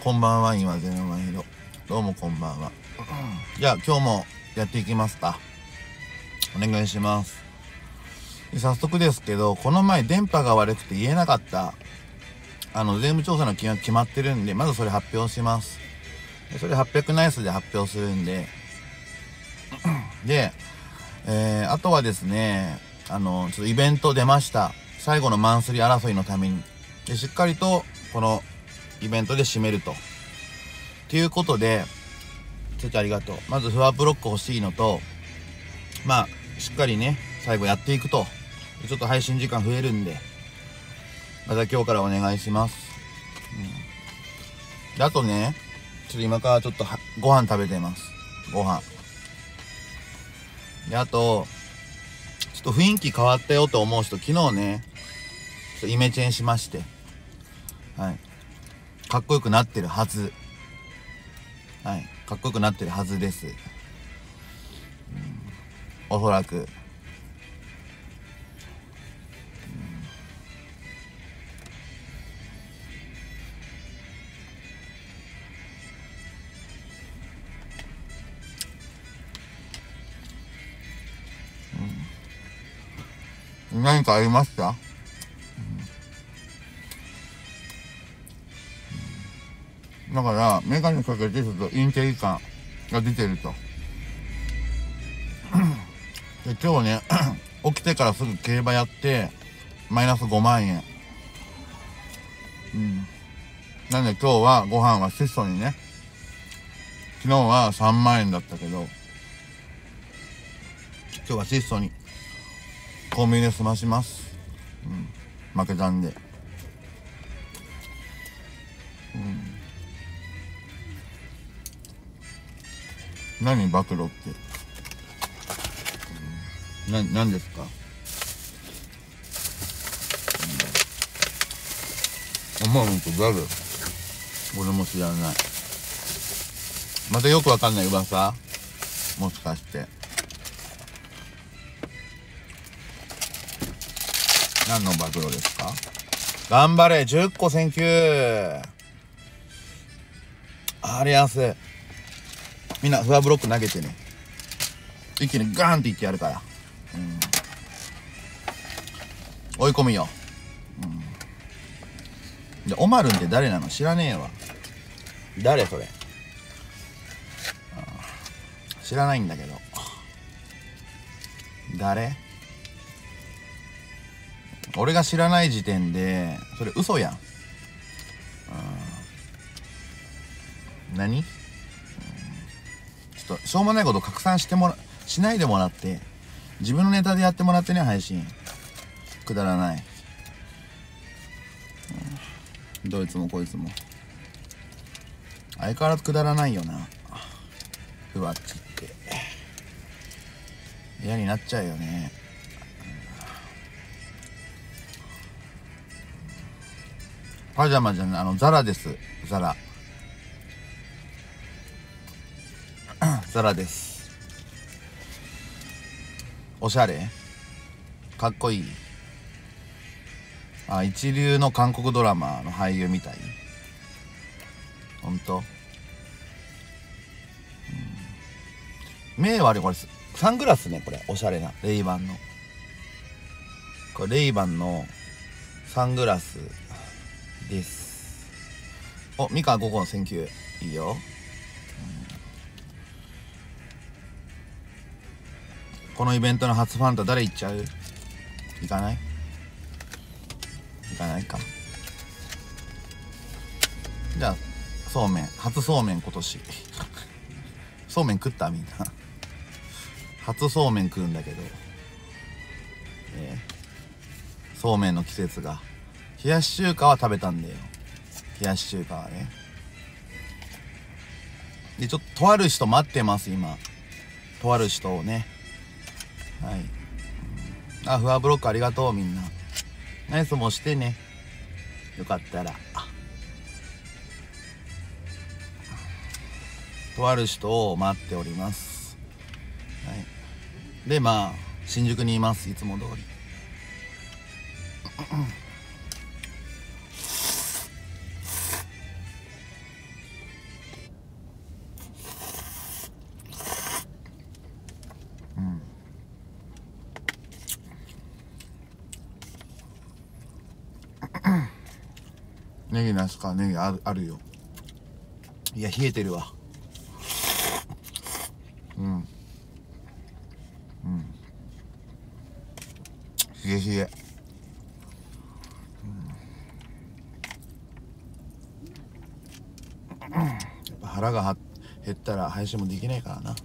こんばんは、今ゼロマイロ。どうもこんばんは。じゃあ今日もやっていきますか。お願いします。早速ですけど、この前電波が悪くて言えなかった税務調査の金額決まってるんで、まずそれ発表します。それ800ナイスで発表するんで、で、あとはですね、ちょっとイベント出ました。最後のマンスリー争いのために。で、しっかりとこのイベントで締めると。っていうことで、ちょっとありがとう。まずフワブロック欲しいのと、まあ、しっかりね、最後やっていくと。ちょっと配信時間増えるんで、また今日からお願いします。で、あとね、ちょっと今からちょっとご飯食べてます。ご飯。で、あと、ちょっと雰囲気変わったよと思う人、昨日ね、ちょっとイメチェンしまして、はい。かっこよくなってるはず。はい。かっこよくなってるはずです。おそらく。何かありました？だから、メガネかけてちょっとインテリ感が出てると。で、今日ね、起きてからすぐ競馬やって、マイナス5万円。なんで今日はご飯は質素にね、昨日は3万円だったけど、今日は質素に、コンビニで済まします。負けたんで。何暴露って。何ですか？思うと誰？俺も知らない。またよくわかんない噂？もしかして。何の暴露ですか？頑張れ !10 個センキュー。あれ安い。みんなフワブロック投げてね。一気にガーンっていってやるから。追い込みよ。で、オマルンって誰なの？知らねえわ。誰それ？知らないんだけど。誰？俺が知らない時点で、それ嘘やん。何？ちょっと、しょうもないこと拡散しないでもらって、自分のネタでやってもらってね、配信。くだらない。どいつもこいつも。相変わらずくだらないよな。ふわっちって。嫌になっちゃうよね。パジャマじゃない、ザラです。ザラ。ザラです。おしゃれ？かっこいい？一流の韓国ドラマの俳優みたい？ほんと？目悪い。これサングラスね。これおしゃれなレイバンの、これレイバンのサングラスです。お、ミカ5個のセンキュー。いいよ。このイベントの初ファンタ誰行っちゃう？行かない？行かないか。じゃあそうめん、初そうめん今年そうめん食った？みんな初そうめん食うんだけど、そうめんの季節が。冷やし中華は食べたんだよ。冷やし中華はね。で、ちょっととある人待ってます今。とある人をね。はい。フワブロックありがとうみんな。ナイスもしてね。よかったら。とある人を待っております。はい。で、まあ、新宿にいます。いつも通り。 ネギなしかネギあるよ。いや冷えてるわ。冷え冷え。やっぱ腹が減ったら配信もできないからな。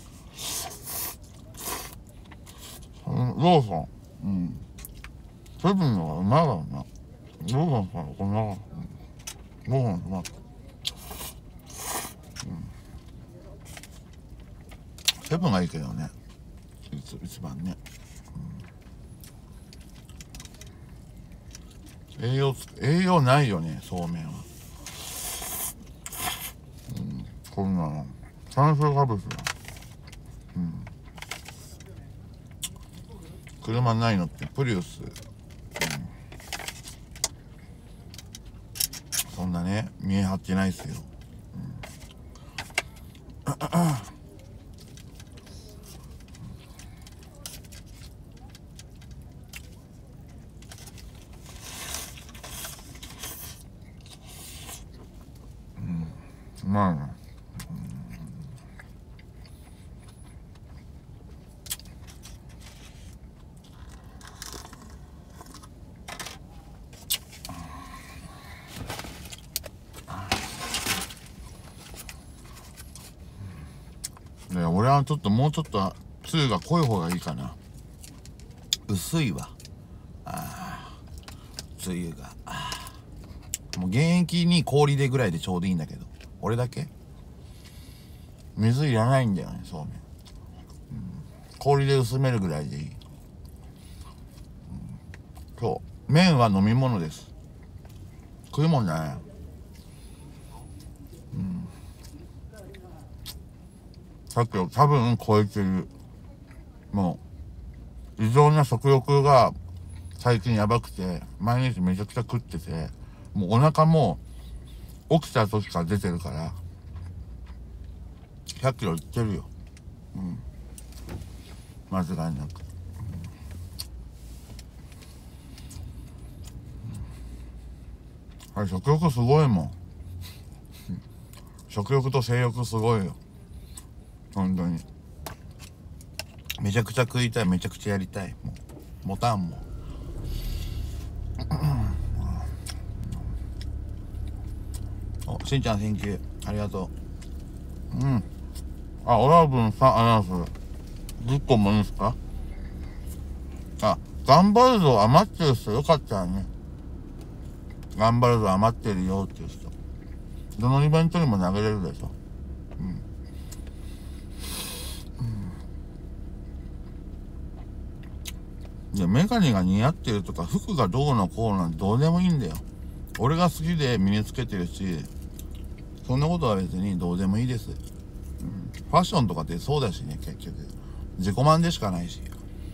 ローソン、セブンのがうまいだろうな。ローソンからこんな、ローソンうまい。セブンがいいけどね、一番ね。栄養ないよね、そうめんは。こんなの炭水化物だ。車ないのってプリウス、そんなね見え張ってないっすよ。うまいな。で俺はちょっともうちょっとつゆが濃い方がいいかな。薄いわ。つゆがもう現役に氷でぐらいでちょうどいいんだけど、俺だけ水いらないんだよね、そうめん。氷で薄めるぐらいでいい。そう麺は飲み物です、食い物じゃない。さっき多分超えてる。もう異常な食欲が最近やばくて、毎日めちゃくちゃ食ってて、もうお腹も起きた時から出てるから100キロいってるよ。間違いなく。食欲すごいもん。食欲と性欲すごいよ、本当に。めちゃくちゃ食いたい、めちゃくちゃやりたい。もうボタンもしんちゃんセンキューありがとう。オラブンさんアナウンス10個もいいんすか。頑張るぞ余ってる人よかったらね。頑張るぞ余ってるよっていう人、どのイベントにも投げれるでしょ。いやメガネが似合ってるとか服がどうのこうなんてどうでもいいんだよ。俺が好きで身につけてるし、そんなことは別にどうでもいいです。ファッションとかってそうだしね、結局自己満でしかないし、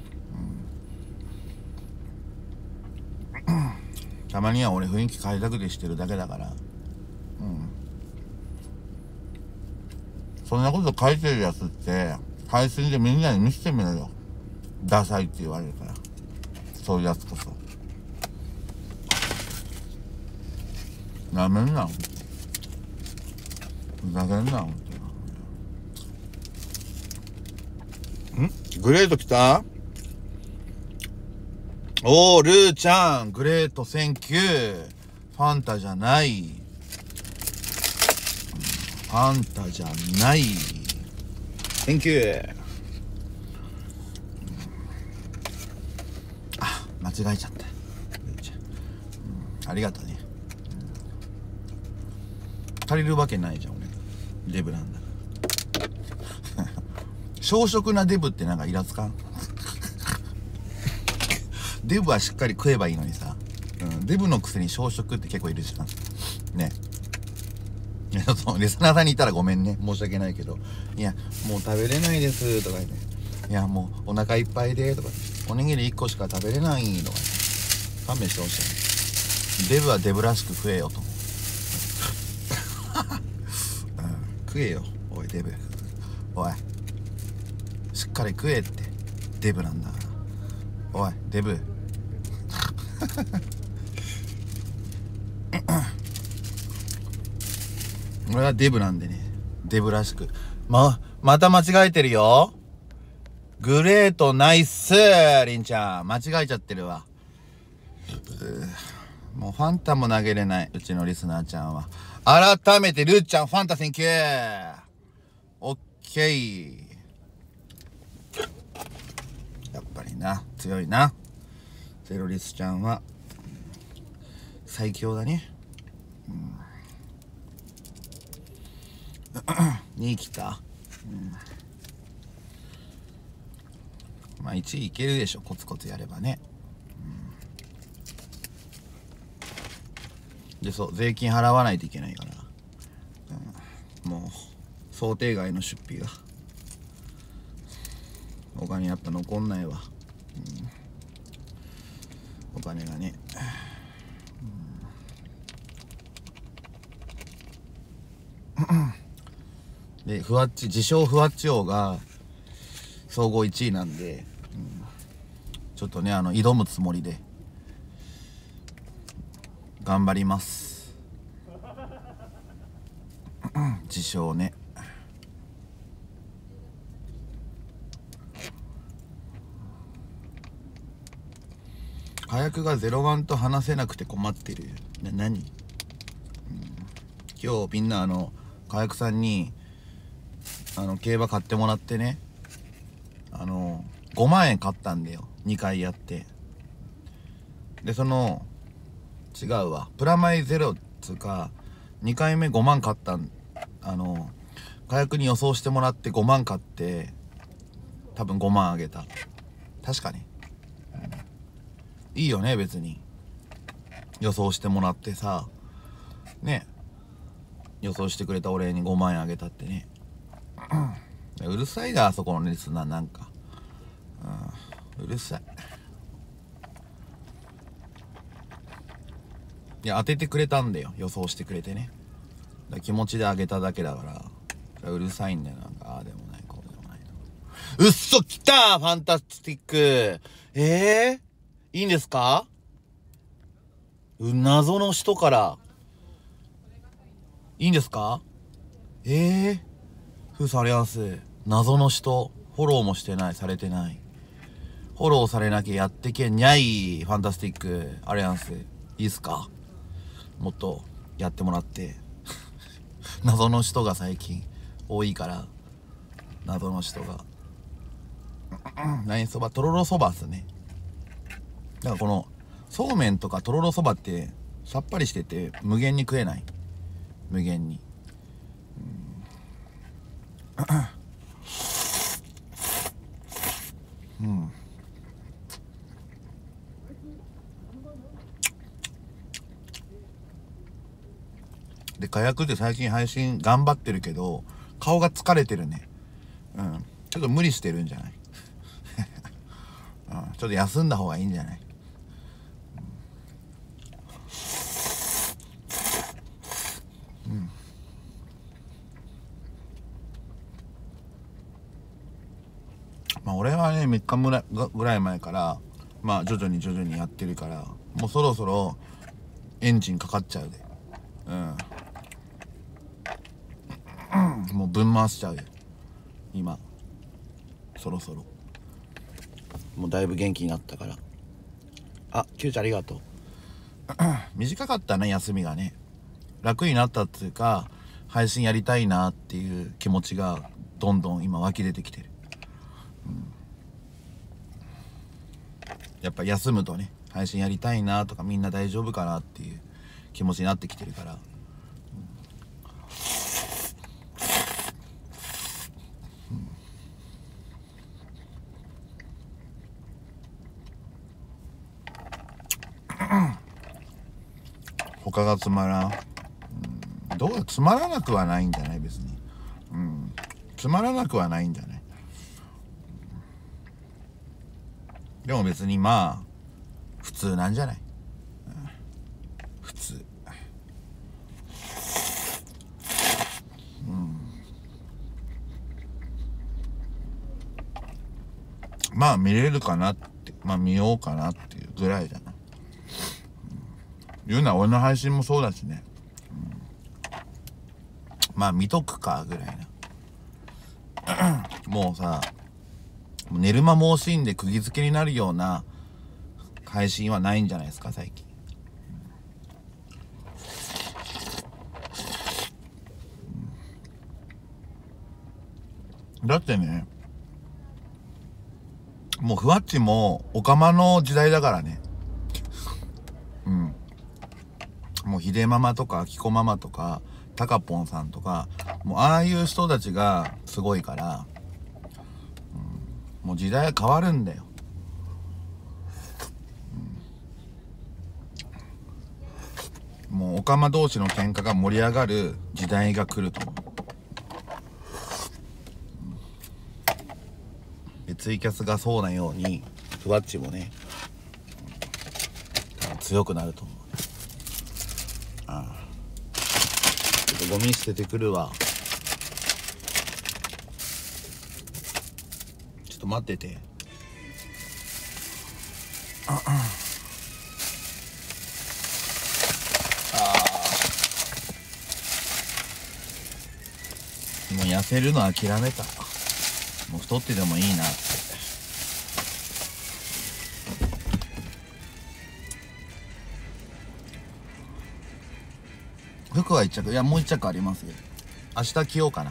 たまには俺雰囲気変えたくてしてるだけだから。そんなこと書いてるやつって配信でみんなに見せてみろよ。ダサいって言われるから、そういうやつこそ。なめんな、ふざけんな。グレート来た。おールーちゃんグレートセンキュー。ファンタじゃない、ファンタじゃない、センキュー。間違えちゃった、ありがとね。足りるわけないじゃん、俺デブなんだから小食なデブってなんかイラつかんデブはしっかり食えばいいのにさ、デブのくせに小食って結構いるじゃんね。リスナーさんにいたらごめんね、申し訳ないけど、いやもう食べれないですとか言って、いやもうお腹いっぱいでとか、おにぎり1個しか食べれないとか、勘弁してほしい。デブはデブらしく食えよと食えよおいデブ、おいしっかり食えって、デブなんだから。おいデブ俺はデブなんでね。デブらしく。また間違えてるよ。グレートナイスりんちゃん。間違えちゃってるわ。もうファンタも投げれない。うちのリスナーちゃんは。改めてルーちゃんファンタセンキュー。オッケー。やっぱりな。強いな。ゼロリスちゃんは最強だね。2位来た。まあ1位いけるでしょ、コツコツやればね。で、そう、税金払わないといけないから、もう想定外の出費がお金やっぱ残んないわ。お金がね。で、自称ふわっち王が総合1位なんで、ちょっとね、挑むつもりで頑張ります。自称ね。火薬が01と話せなくて困ってる。何？今日みんな火薬さんに競馬買ってもらってね、5万円買ったんだよ。2回やって。で、違うわ。プラマイゼロっつうか、2回目5万買った火薬に予想してもらって5万買って、多分5万あげた。確かね。いいよね、別に。予想してもらってさ、ね。予想してくれたお礼に5万円あげたってね。うるさいな、あそこのリスナーなんか。うるさい。いや、当ててくれたんだよ。予想してくれてね。気持ちであげただけだから。うるさいんだよ。なんか、ああでもない、こうでもない。うっそ、来たファンタスティック。いいんですか？謎の人から。いいんですか？ふうされやす。謎の人。フォローもしてない、されてない。フォローされなきゃやってけんにゃい。ファンタスティックアリアンス。いいっすか？もっとやってもらって。謎の人が最近多いから。謎の人が。何そば？とろろそばっすね。だからこのそうめんとかとろろそばってさっぱりしてて無限に食えない。無限に。で、火薬で最近配信頑張ってるけど顔が疲れてるね。ちょっと無理してるんじゃない？ちょっと休んだ方がいいんじゃない？まあ俺はね3日ぐらい前からまあ徐々にやってるから、もうそろそろエンジンかかっちゃうで。もうぶん回しちゃうよ今。そろそろもうだいぶ元気になったから。あ、キューちゃんありがとう。短かったね、休みがね。楽になったっていうか、配信やりたいなっていう気持ちがどんどん今湧き出てきてる。やっぱ休むとね、配信やりたいなとか、みんな大丈夫かなっていう気持ちになってきてるから。他がつまらん。どうつまらなくはないんじゃない？別に。つまらなくはないんじゃない？でも別にまあ普通なんじゃない？普通。まあ見れるかなって、まあ見ようかなっていうぐらいだな。言うなら俺の配信もそうだしね。 まあ見とくかぐらいなもうさ、寝る間も惜しんで釘付けになるような配信はないんじゃないですか最近。だってね、もうふわっちもオカマの時代だからね。うん。もうひでママとかきこママとかたかぽんさんとか、もうああいう人たちがすごいから、もう時代は変わるんだよ。もうオカマ同士の喧嘩が盛り上がる時代が来ると思う。でツイキャスがそうなようにふわっちもね、強くなると思う。ああ、ちょっとゴミ捨ててくるわ。ちょっと待ってて。もう痩せるの諦めた。もう太ってでもいいなって。服は1着、いやもう1着ありますよ。明日着ようかな。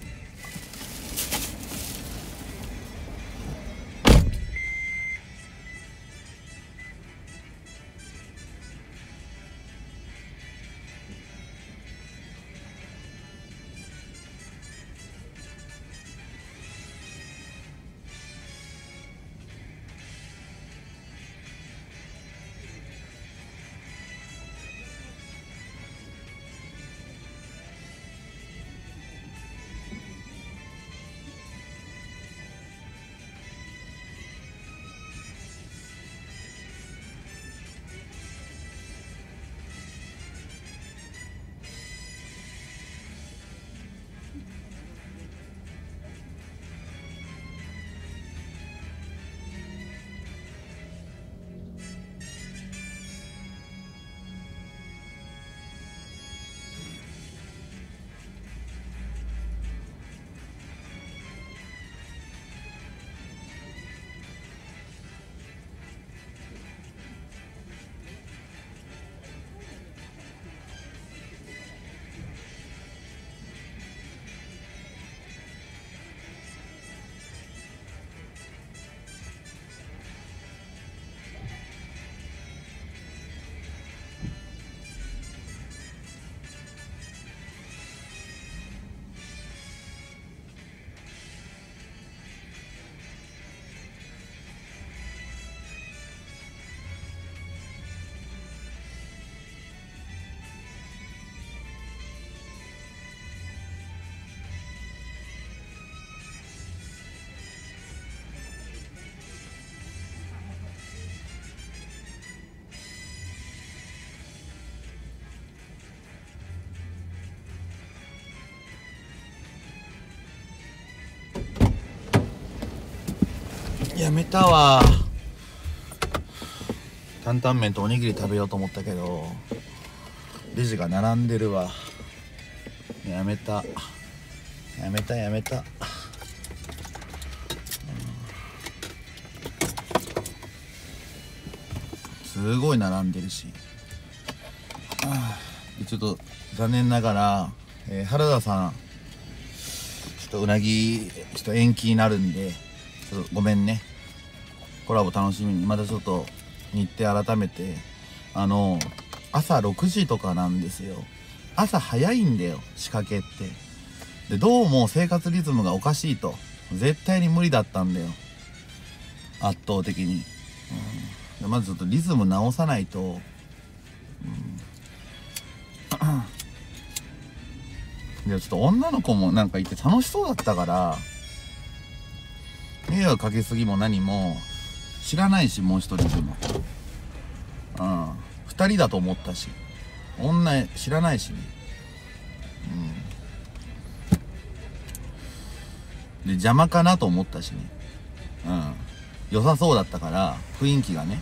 やめたわ。担々麺とおにぎり食べようと思ったけどレジが並んでるわ。やめた。すごい並んでるし、ちょっと残念ながら、原田さんちょっとうなぎちょっと延期になるんで、ちょっとごめんね。コラボ楽しみに。またちょっと日程改めて、朝6時とかなんですよ。朝早いんだよ仕掛けって。でどうも生活リズムがおかしいと、絶対に無理だったんだよ圧倒的に。でまずちょっとリズム直さないと。でちょっと女の子もなんかいて楽しそうだったから、迷惑かけすぎも何も知らないし、もう一人でも2人だと思ったし、女知らないしね。で邪魔かなと思ったしね。良さそうだったから雰囲気がね、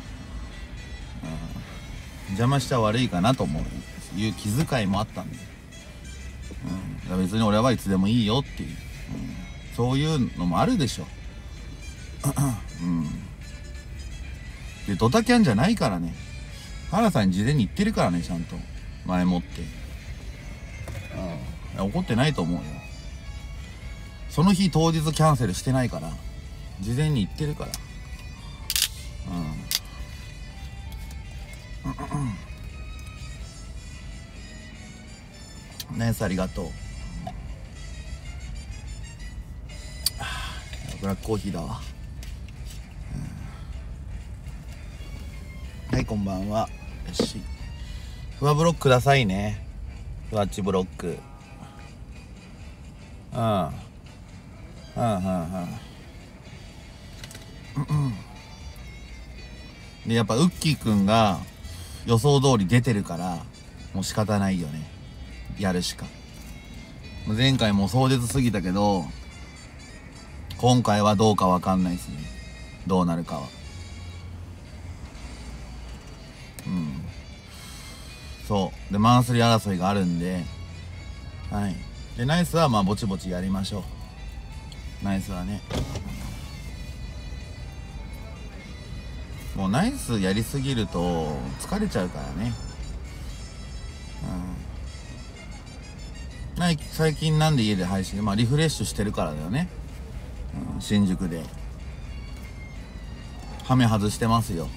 邪魔しちゃ悪いかなと思ういう気遣いもあったんで、 別に俺はいつでもいいよっていう、そういうのもあるでしょ。でドタキャンじゃないからね。原さんに事前に言ってるからね、ちゃんと前もって。怒ってないと思うよ。その日当日キャンセルしてないから、事前に言ってるから。ナイス、ありがとう。ブラックコーヒーだわ。はい、こんばんは。よし。ふわブロックくださいね。ふわっちブロック。で、やっぱウッキーくんが予想通り出てるから、もう仕方ないよね。やるしか。前回も壮絶すぎたけど、今回はどうかわかんないですね。どうなるかは。そう。で、マンスリー争いがあるんで、はい。で、ナイスはまあぼちぼちやりましょう。ナイスはね。もうナイスやりすぎると疲れちゃうからね。最近なんで家で配信、リフレッシュしてるからだよね。新宿で。ハメ外してますよ。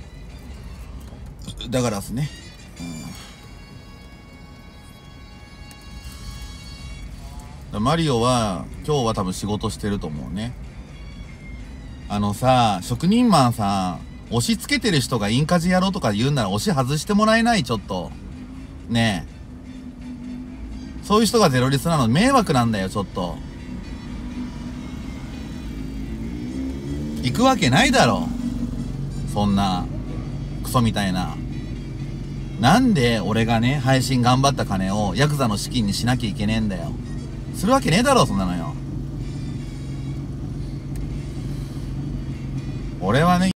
だからっすね。マリオは今日は多分仕事してると思うね。職人マンさん、押し付けてる人がインカジやろうとか言うんなら押し外してもらえない？ちょっとねえ、そういう人がゼロリスなの迷惑なんだよ。ちょっと行くわけないだろ、そんなクソみたいな。なんで俺がね、配信頑張った金をヤクザの資金にしなきゃいけねえんだよ。するわけねえだろ、そんなのよ。俺はね、